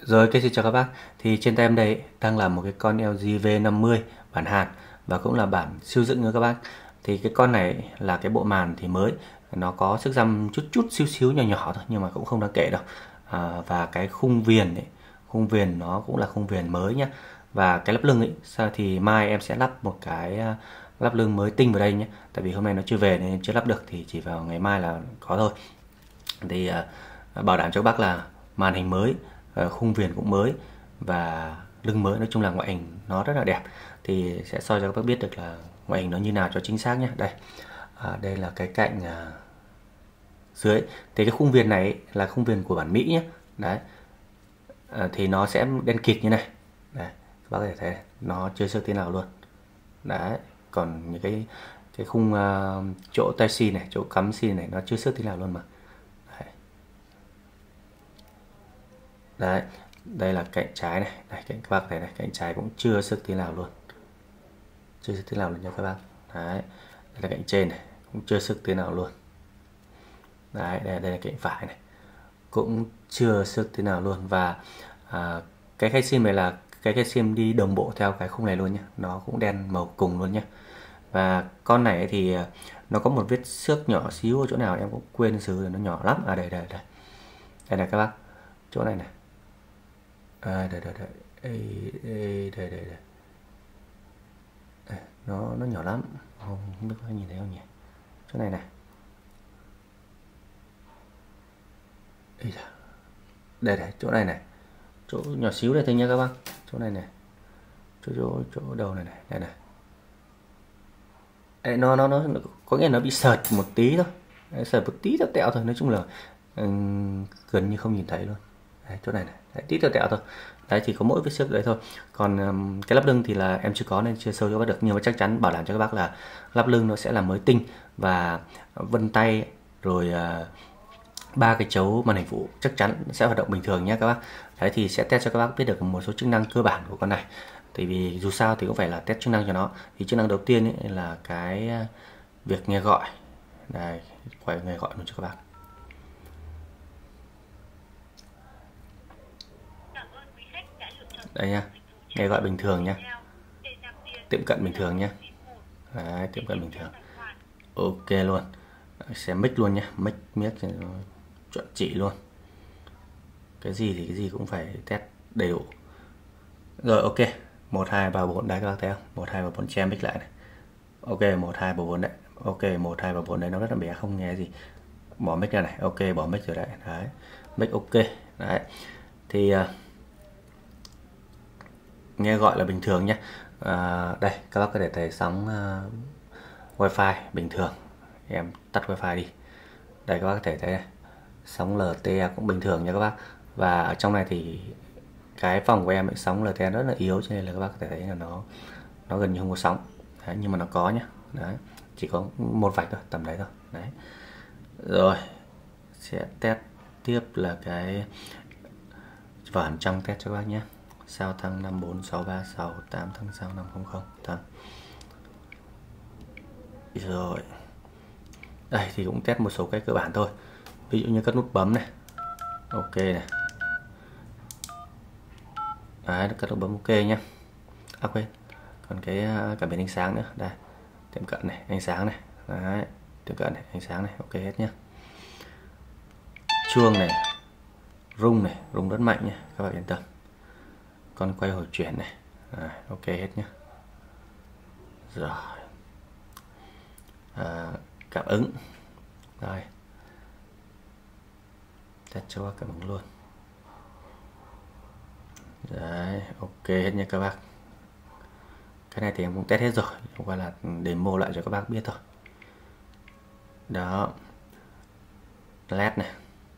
Rồi, xin chào các bác. Thì trên tay em đây đang là một cái con LG V50 bản Hàn và cũng là bản siêu dựng nữa các bác. Thì cái con này là cái bộ màn thì mới, nó có sức dăm chút chút xíu xíu nhỏ nhỏ thôi nhưng mà cũng không đáng kể đâu. Và cái khung viền nó cũng là khung viền mới nhé. Và cái lắp lưng ấy, sao thì mai em sẽ lắp một cái lắp lưng mới tinh vào đây nhé. Tại vì hôm nay nó chưa về nên chưa lắp được, thì chỉ vào ngày mai là có thôi. Thì bảo đảm cho các bác là màn hình mới, khung viền cũng mới và lưng mới, nói chung là ngoại hình nó rất là đẹp. Thì sẽ soi cho các bác biết được là ngoại hình nó như nào cho chính xác nhé. Đây, đây là cái cạnh dưới. Thì cái khung viền này là khung viền của bản Mỹ nhé. Đấy, thì nó sẽ đen kịt như này. Đấy, các bác có thể thấy này, nó chưa xước tí nào luôn. Đấy, còn những cái khung chỗ tai C này, chỗ cắm C này nó chưa xước tí nào luôn mà. Đấy, đây là cạnh trái này, đây, cạnh các bác thấy này, cạnh trái cũng chưa xước tí nào luôn, chưa xước tí nào luôn nha các bác. Đấy, đây là cạnh trên này, cũng chưa xước tí nào luôn. Đấy, đây là cạnh phải này, cũng chưa xước tí nào luôn. Và cái khay sim này là cái khay sim đi đồng bộ theo cái khung này luôn nhé, nó cũng đen màu cùng luôn nhé. Và con này thì nó có một vết xước nhỏ xíu ở chỗ nào em cũng quên xử rồi, nó nhỏ lắm. Đây đây này các bác, chỗ này này. Đây. Nó nhỏ lắm, không biết có nhìn thấy không nhỉ, chỗ này này. Đây chỗ này này, chỗ nhỏ xíu đây thôi nha các bác, chỗ này này, chỗ đầu này này. Đấy, nó có nghĩa nó bị sợt một tí thôi. Đấy, sợt một tí tẹo thôi, nói chung là gần như không nhìn thấy luôn. Đấy, chỗ này này, đấy, tí tẹo thôi. Đấy, thì có mỗi vết xước đấy thôi. Còn cái lắp lưng thì là em chưa có nên chưa sâu cho bác được, nhưng mà chắc chắn bảo đảm cho các bác là lắp lưng nó sẽ là mới tinh và vân tay rồi ba cái chấu màn hình phụ chắc chắn sẽ hoạt động bình thường nhé các bác. Đấy, thì sẽ test cho các bác biết được một số chức năng cơ bản của con này. Tại vì dù sao thì cũng phải là test chức năng cho nó. Thì chức năng đầu tiên ấy là cái việc nghe gọi. Đây, quay nghe gọi luôn cho các bác. Đây nha, nghe gọi bình thường nhé, tiệm cận bình thường nhé. Đấy, tiệm cận bình thường, ok luôn. Xem mic luôn nhé, mic cho nó chuẩn chỉ luôn. Cái gì thì cái gì cũng phải test đầy đủ. Rồi, ok, 1, 2, 3, 4 đấy các bác thấy không? 1, 2, 3, 4 che mic lại này. Ok, 1, 2, 3, 4 đấy. Ok, 1, 2, 3, 4 đấy, nó rất là bé không nghe gì. Bỏ mic ra này, ok, bỏ mic rồi đấy. Đấy, mic ok. Đấy, thì nghe gọi là bình thường nhé. Đây, các bác có thể thấy sóng wifi bình thường. Em tắt wifi đi. Đây, các bác có thể thấy này, sóng LTE cũng bình thường nha các bác. Và ở trong này thì cái phòng của em ấy, sóng LTE rất là yếu, cho nên là các bác có thể thấy là nó gần như không có sóng. Đấy, nhưng mà nó có nhá. Đấy, chỉ có một vạch thôi, tầm đấy thôi. Đấy. Rồi, sẽ test tiếp là cái vào hẳn trong test cho các bác nhé. Sao thăng 54636 8 thăng sao 500 thăng. Rồi, đây thì cũng test một số cái cơ bản thôi, ví dụ như các nút bấm này, ok này. Đấy, các nút bấm ok nhé. Quên, còn cái cảm biến ánh sáng nữa. Đây, tiệm cận này, ánh sáng này. Đấy, tiệm cận này, ánh sáng này, ok hết nhé. Chuông này, rung rất mạnh nhé, các bạn yên tâm. Con quay hồi chuyển này. Đấy, ok hết nhé. Rồi, cảm ứng. Đây, test cho các cảm ứng luôn. Đấy, ok hết nha các bác. Cái này thì em cũng test hết rồi, không qua là demo lại cho các bác biết thôi. Đó, LED này,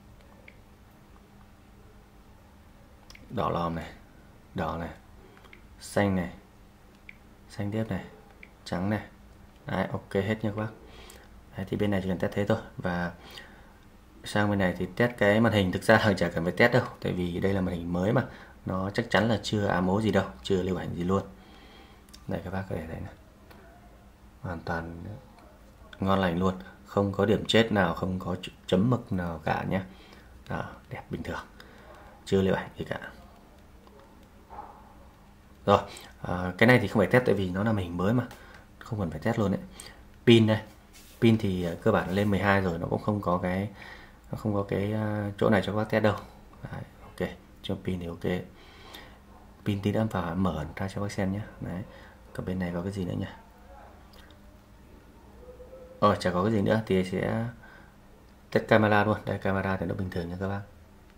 đỏ lòm này, đỏ này, xanh này, xanh tiếp này, trắng này. Đấy, ok hết nha các bác. Đấy, thì bên này chỉ cần test thế thôi. Và sang bên này thì test cái màn hình, thực ra là chả cần phải test đâu, tại vì đây là màn hình mới mà, nó chắc chắn là chưa ám ố gì đâu, chưa lưu ảnh gì luôn. Đây các bác có thể thấy này, hoàn toàn ngon lành luôn, không có điểm chết nào, không có chấm mực nào cả nhé. Đó, đẹp bình thường, chưa lưu ảnh gì cả. Rồi, cái này thì không phải test tại vì nó là hình mới mà, không cần phải test luôn đấy. Pin đây, pin thì cơ bản lên 12 rồi, nó cũng không có cái chỗ này cho các bác test đâu. Đấy, ok, cho pin thì ok. Pin tí đã vào mở ra cho bác xem nhé. Đấy, còn bên này có cái gì nữa nhỉ? Chả có cái gì nữa thì sẽ test camera luôn. Đây, camera thì nó bình thường nha các bác.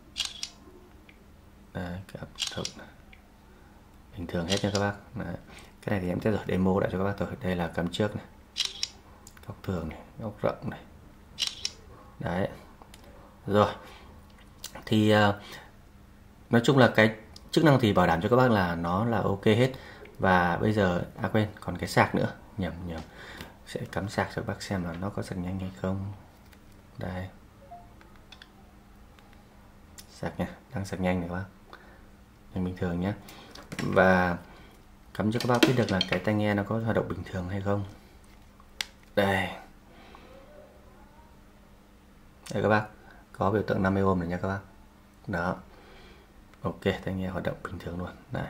Đây, cái áp bình thường hết nha các bác. Đấy. Cái này thì em test rồi, demo lại cho các bác rồi. Đây là cắm trước này, góc thường này, góc rộng này. Đấy. Rồi. Thì nói chung là cái chức năng thì bảo đảm cho các bác là nó là ok hết. Và bây giờ quên, còn cái sạc nữa, nhầm, sẽ cắm sạc cho các bác xem là nó có sạc nhanh hay không. Đây, sạc nha, đang sạc nhanh này các bác, nhanh bình thường nhé. Và cắm cho các bác biết được là cái tai nghe nó có hoạt động bình thường hay không. Đây các bác, có biểu tượng 50 ohm này nha các bác. Đó, ok, tai nghe hoạt động bình thường luôn. Đây,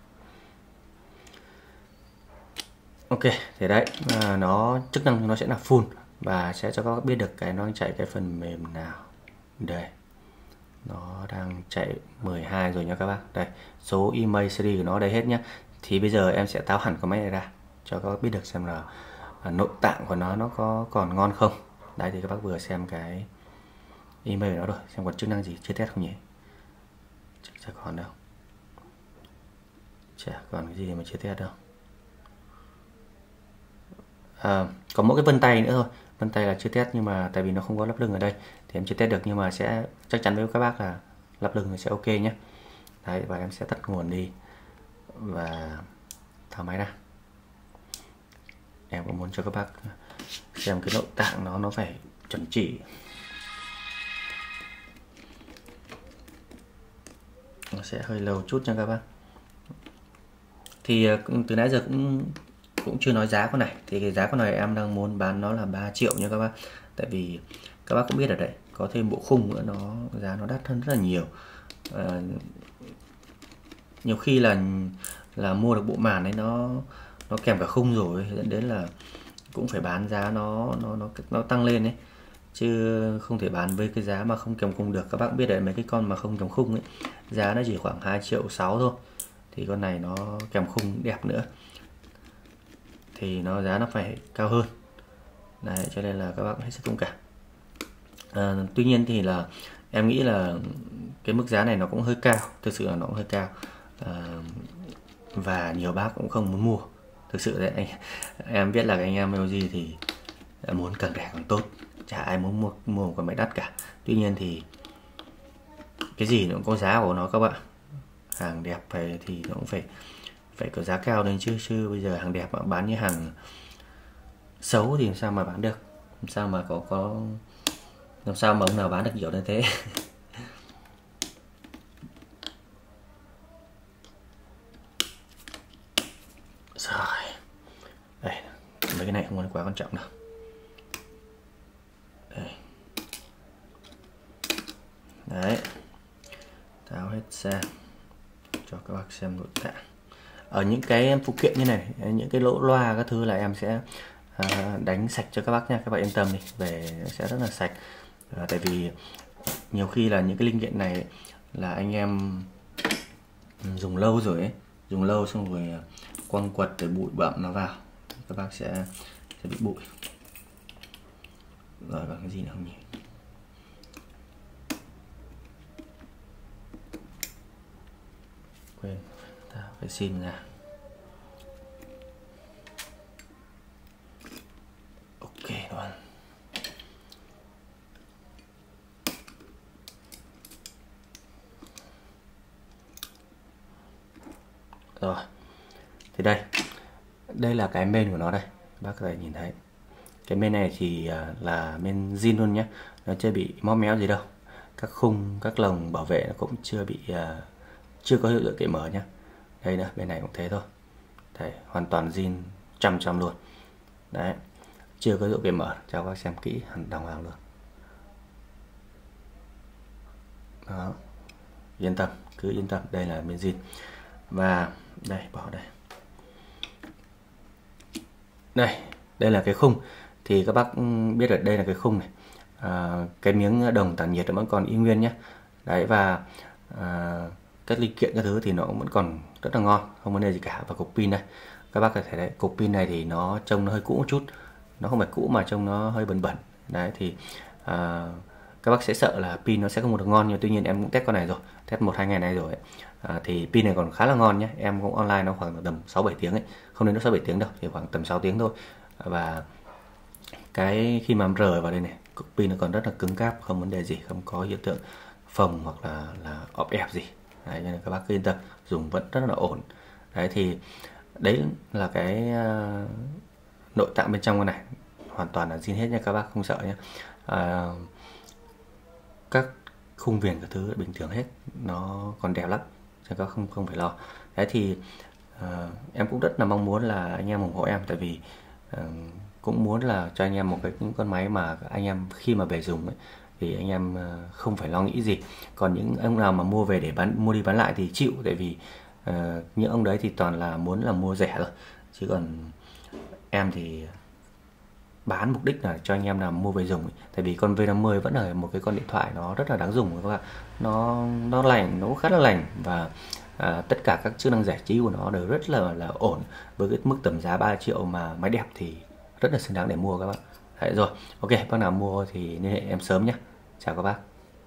ok, thế đấy, nó chức năng nó sẽ là full và sẽ cho các bác biết được cái nó chạy cái phần mềm nào. Đây, nó đang chạy 12 rồi nha các bác. Đây, số email series của nó đây hết nhá. Thì bây giờ em sẽ tháo hẳn cái máy này ra cho các bác biết được xem là nội tạng của nó có còn ngon không. Đấy, thì các bác vừa xem cái email của nó rồi, xem còn chức năng gì chưa test không nhỉ? Chắc chả còn đâu, chả còn cái gì mà chưa test đâu. Có mỗi cái vân tay nữa thôi, vân tay là chưa test, nhưng mà tại vì nó không có lắp lưng ở đây thì em chưa test được, nhưng mà sẽ chắc chắn với các bác là lắp lưng thì sẽ ok nhé. Đấy, và em sẽ tắt nguồn đi và tháo máy ra. Em cũng muốn cho các bác xem cái nội tạng nó phải chuẩn chỉ. Nó sẽ hơi lâu chút nha các bác. Thì từ nãy giờ cũng chưa nói giá con này. Thì cái giá con này em đang muốn bán nó là 3 triệu nha các bác. Tại vì các bác cũng biết ở đây có thêm bộ khung nữa, giá nó đắt hơn rất là nhiều. Nhiều khi là mua được bộ màn ấy nó kèm cả khung rồi, dẫn đến là cũng phải bán giá nó tăng lên ấy, chứ không thể bán với cái giá mà không kèm khung được. Các bác biết đấy, mấy cái con mà không kèm khung ấy giá nó chỉ khoảng 2,6 triệu thôi, thì con này nó kèm khung đẹp nữa thì giá nó phải cao hơn. Đấy, cho nên là các bác hết sức thông cảm. Tuy nhiên thì là em nghĩ là cái mức giá này nó cũng hơi cao, thực sự là nó cũng hơi cao, và nhiều bác cũng không muốn mua. Thực sự đấy, em biết là anh em LG thì muốn càng rẻ càng tốt, chả ai muốn mua một con máy đắt cả. Tuy nhiên thì cái gì nó cũng có giá của nó các bạn. Hàng đẹp thì nó cũng phải có giá cao lên chứ bây giờ hàng đẹp mà bán như hàng xấu thì làm sao mà bán được, làm sao mà làm sao mà ông nào bán được nhiều như thế. Rồi, đây, mấy cái này không quá quan trọng đâu. Đây. Đấy, tháo hết ra cho các bác xem nội tạng. Ở những cái phụ kiện như này, những cái lỗ loa các thứ là em sẽ đánh sạch cho các bác nha, các bạn yên tâm đi, về sẽ rất là sạch. Tại vì nhiều khi là những cái linh kiện này là anh em dùng lâu rồi ấy, dùng lâu xong rồi quăng quật để bụi bặm nó vào, các bác sẽ bị bụi. Rồi còn cái gì nữa không nhỉ? Quên, ta phải xin ra. Ok rồi. Rồi, thì đây là cái main của nó đây, bác có thể nhìn thấy. Cái main này thì là main zin luôn nhé, nó chưa bị móp méo gì đâu. Các khung, các lồng bảo vệ nó cũng chưa bị chưa có hiệu ứng cậy mở nhé. Đây nữa, bên này cũng thế thôi. Đây, hoàn toàn zin 100% luôn. Đấy, chưa có hiệu cậy mở, cho các bác xem kỹ hẳn đàng hoàng luôn. Đó, yên tâm, cứ yên tâm, đây là main zin. Và Đây, bỏ đây. Đây là cái khung. Thì các bác biết ở đây là cái khung này. Cái miếng đồng tản nhiệt nó vẫn còn y nguyên nhé. Đấy, và các linh kiện các thứ thì nó cũng vẫn còn rất là ngon, không vấn đề gì cả. Và cục pin đây, các bác có thể thấy cục pin này thì nó trông nó hơi cũ một chút, nó không phải cũ mà trông nó hơi bẩn bẩn. Đấy thì các bác sẽ sợ là pin nó sẽ không được ngon, nhưng tuy nhiên em cũng test con này rồi, test 1-2 ngày nay rồi ấy. Thì pin này còn khá là ngon nhé. Em cũng online nó khoảng tầm 6-7 tiếng ấy, không đến nó 6-7 tiếng đâu, thì khoảng tầm 6 tiếng thôi. Và cái khi mà em rời vào đây này, cục pin nó còn rất là cứng cáp, không vấn đề gì, không có hiện tượng phồng hoặc là ọp ẹp gì. Đấy, nên các bác cứ yên tâm, dùng vẫn rất là ổn. Đấy thì đấy là cái nội tạng bên trong con này, hoàn toàn là zin hết nha, các bác không sợ nhé. Các khung viền các thứ bình thường hết, nó còn đẹp lắm, cho các không phải lo. Đấy thì em cũng rất là mong muốn là anh em ủng hộ em, tại vì cũng muốn là cho anh em một những con máy mà anh em khi mà về dùng ấy, thì anh em không phải lo nghĩ gì. Còn những ông nào mà mua về để mua đi bán lại thì chịu, tại vì những ông đấy thì toàn là muốn là mua rẻ rồi, chứ còn em thì bán mục đích là cho anh em nào mua về dùng ấy. Tại vì con V50 vẫn là một cái con điện thoại nó rất là đáng dùng các bạn, nó lành, nó khá là lành, và tất cả các chức năng giải trí của nó đều rất là ổn. Với cái mức tầm giá 3 triệu mà máy đẹp thì rất là xứng đáng để mua các bạn. Đấy rồi, ok, bác nào mua thì liên hệ em sớm nhé. Chào các bác.